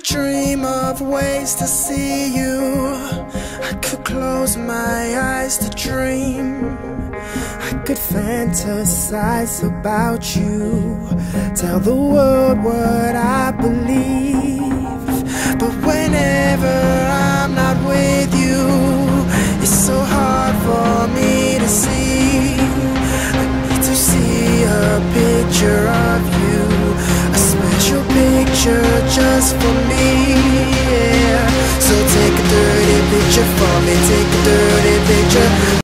dream of ways to see you. I could close my eyes to dream. I could fantasize about you, tell the world what I believe. But whenever I'm not with you, it's so hard for me to see. I need to see a picture of you, a special picture just for me.